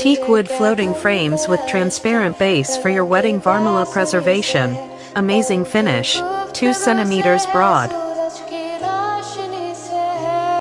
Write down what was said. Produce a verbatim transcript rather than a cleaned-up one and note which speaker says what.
Speaker 1: Teak wood floating frames with transparent base for your wedding Varmala preservation. Amazing finish. two centimeters broad.